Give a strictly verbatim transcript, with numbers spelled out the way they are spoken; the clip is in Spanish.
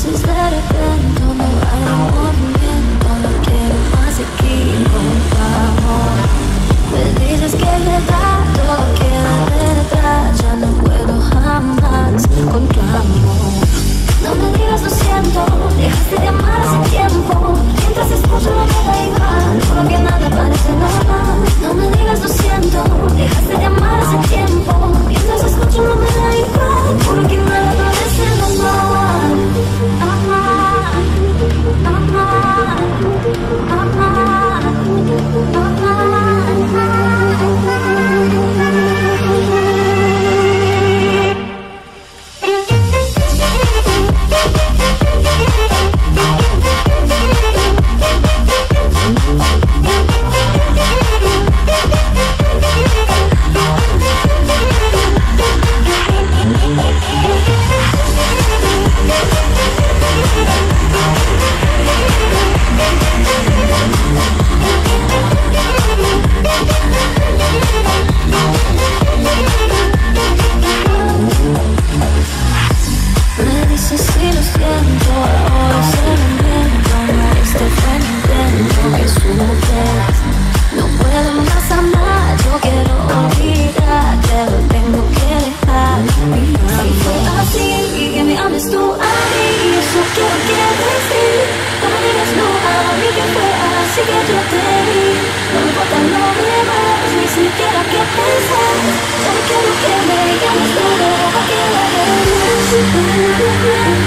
dices de repente me baila un movimiento, no quiero más equivocamos. Me dices que le da, todo queda detrás, ya no puedo jamás con tu amor. No me digas lo siento, dejaste de amar hace tiempo. Mientras escucho no me da igual, juro que nada parece normal. No me digas lo siento, dejaste de amar hace tiempo. Mientras escucho no me da igual, juro que nada parece normal. Amar, amar, amar, amar. Me dices sí lo siento, ahora se lo invento. No, este fue mi intento, que supes. No puedo más amar, yo quiero olvidar, pero tengo que dejar. Si fue así y que me ames tú a mí, eso quiero que decir. No me digas no a mí que fue así que yo te vi. No me importa lo demás, ni siquiera qué pensar. Solo quiero que me llames tú, pero que la